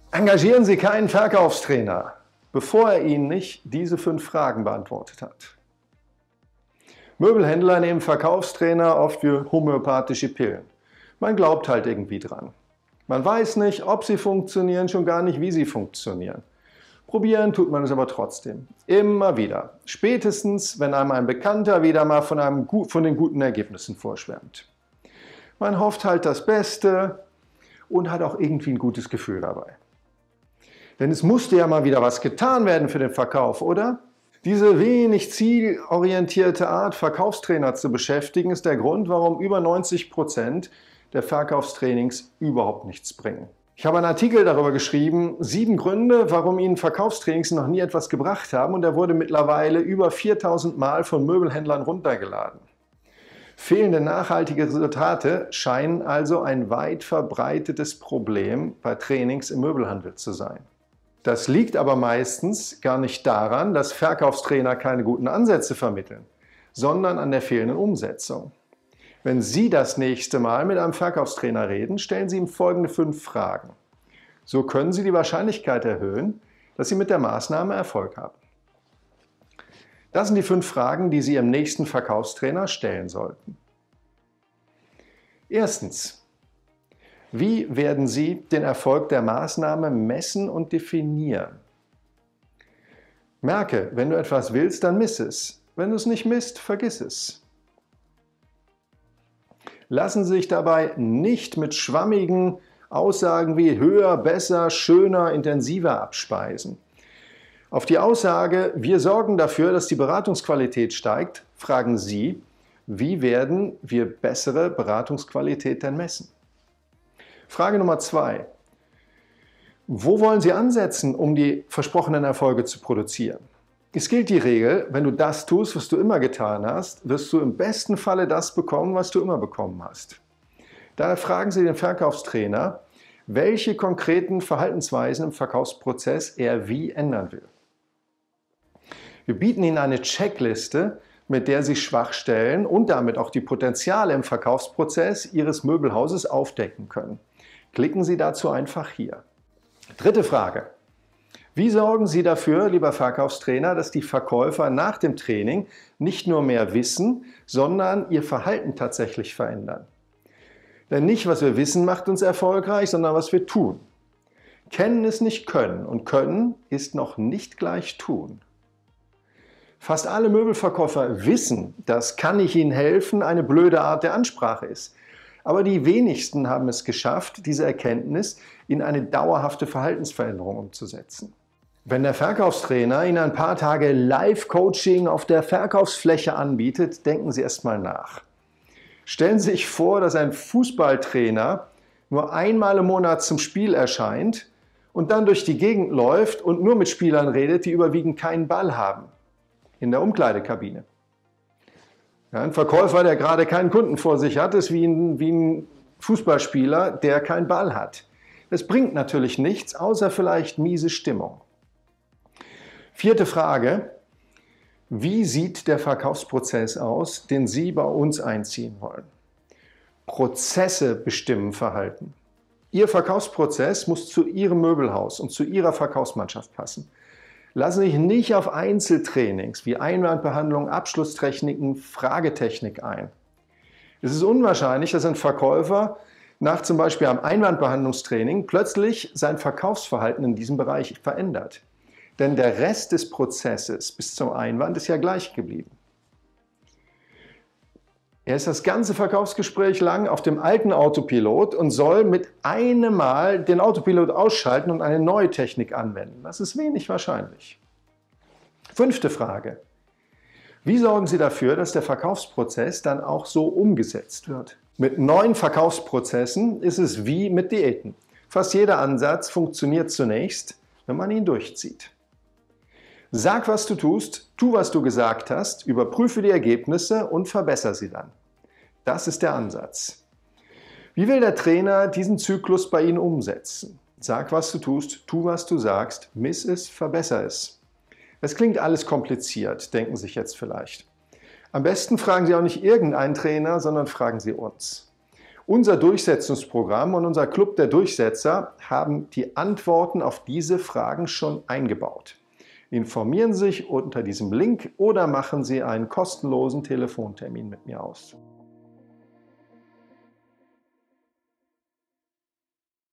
Engagieren Sie keinen Verkaufstrainer, bevor er Ihnen nicht diese 5 Fragen beantwortet hat. Möbelhändler nehmen Verkaufstrainer oft wie homöopathische Pillen. Man glaubt halt irgendwie dran. Man weiß nicht, ob sie funktionieren, schon gar nicht, wie sie funktionieren. Probieren tut man es aber trotzdem. Immer wieder. Spätestens, wenn einem ein Bekannter wieder mal von den guten Ergebnissen vorschwärmt. Man hofft halt das Beste und hat auch irgendwie ein gutes Gefühl dabei. Denn es musste ja mal wieder was getan werden für den Verkauf, oder? Diese wenig zielorientierte Art, Verkaufstrainer zu beschäftigen, ist der Grund, warum über 90% der Verkaufstrainings überhaupt nichts bringen. Ich habe einen Artikel darüber geschrieben, 7 Gründe, warum Ihnen Verkaufstrainings noch nie etwas gebracht haben, und er wurde mittlerweile über 4000 Mal von Möbelhändlern runtergeladen. Fehlende nachhaltige Resultate scheinen also ein weit verbreitetes Problem bei Trainings im Möbelhandel zu sein. Das liegt aber meistens gar nicht daran, dass Verkaufstrainer keine guten Ansätze vermitteln, sondern an der fehlenden Umsetzung. Wenn Sie das nächste Mal mit einem Verkaufstrainer reden, stellen Sie ihm folgende 5 Fragen. So können Sie die Wahrscheinlichkeit erhöhen, dass Sie mit der Maßnahme Erfolg haben. Das sind die 5 Fragen, die Sie Ihrem nächsten Verkaufstrainer stellen sollten. Erstens. Wie werden Sie den Erfolg der Maßnahme messen und definieren? Merke, wenn du etwas willst, dann miss es. Wenn du es nicht misst, vergiss es. Lassen Sie sich dabei nicht mit schwammigen Aussagen wie höher, besser, schöner, intensiver abspeisen. Auf die Aussage, wir sorgen dafür, dass die Beratungsqualität steigt, fragen Sie, wie werden wir bessere Beratungsqualität denn messen? Frage Nummer 2. Wo wollen Sie ansetzen, um die versprochenen Erfolge zu produzieren? Es gilt die Regel, wenn du das tust, was du immer getan hast, wirst du im besten Falle das bekommen, was du immer bekommen hast. Daher fragen Sie den Verkaufstrainer, welche konkreten Verhaltensweisen im Verkaufsprozess er wie ändern will. Wir bieten Ihnen eine Checkliste, mit der Sie Schwachstellen und damit auch die Potenziale im Verkaufsprozess Ihres Möbelhauses aufdecken können. Klicken Sie dazu einfach hier. Dritte Frage. Wie sorgen Sie dafür, lieber Verkaufstrainer, dass die Verkäufer nach dem Training nicht nur mehr wissen, sondern ihr Verhalten tatsächlich verändern? Denn nicht, was wir wissen, macht uns erfolgreich, sondern was wir tun. Kennen ist nicht können und können ist noch nicht gleich tun. Fast alle Möbelverkäufer wissen, dass "kann ich Ihnen helfen" eine blöde Art der Ansprache ist. Aber die wenigsten haben es geschafft, diese Erkenntnis in eine dauerhafte Verhaltensveränderung umzusetzen. Wenn der Verkaufstrainer Ihnen ein paar Tage Live-Coaching auf der Verkaufsfläche anbietet, denken Sie erst mal nach. Stellen Sie sich vor, dass ein Fußballtrainer nur einmal im Monat zum Spiel erscheint und dann durch die Gegend läuft und nur mit Spielern redet, die überwiegend keinen Ball haben, in der Umkleidekabine. Ja, ein Verkäufer, der gerade keinen Kunden vor sich hat, ist wie ein Fußballspieler, der keinen Ball hat. Das bringt natürlich nichts, außer vielleicht miese Stimmung. 4. Frage. Wie sieht der Verkaufsprozess aus, den Sie bei uns einziehen wollen? Prozesse bestimmen Verhalten. Ihr Verkaufsprozess muss zu Ihrem Möbelhaus und zu Ihrer Verkaufsmannschaft passen. Lassen Sie sich nicht auf Einzeltrainings wie Einwandbehandlung, Abschlusstechniken, Fragetechnik ein. Es ist unwahrscheinlich, dass ein Verkäufer nach zum Beispiel einem Einwandbehandlungstraining plötzlich sein Verkaufsverhalten in diesem Bereich verändert. Denn der Rest des Prozesses bis zum Einwand ist ja gleich geblieben. Er ist das ganze Verkaufsgespräch lang auf dem alten Autopilot und soll mit einem Mal den Autopilot ausschalten und eine neue Technik anwenden. Das ist wenig wahrscheinlich. 5. Frage. Wie sorgen Sie dafür, dass der Verkaufsprozess dann auch so umgesetzt wird? Mit neuen Verkaufsprozessen ist es wie mit Diäten. Fast jeder Ansatz funktioniert zunächst, wenn man ihn durchzieht. Sag, was du tust, tu, was du gesagt hast, überprüfe die Ergebnisse und verbessere sie dann. Das ist der Ansatz. Wie will der Trainer diesen Zyklus bei Ihnen umsetzen? Sag, was du tust, tu, was du sagst, miss es, verbessere es. Es klingt alles kompliziert, denken sich jetzt vielleicht. Am besten fragen Sie auch nicht irgendeinen Trainer, sondern fragen Sie uns. Unser Durchsetzungsprogramm und unser Club der Durchsetzer haben die Antworten auf diese Fragen schon eingebaut. Informieren Sie sich unter diesem Link oder machen Sie einen kostenlosen Telefontermin mit mir aus.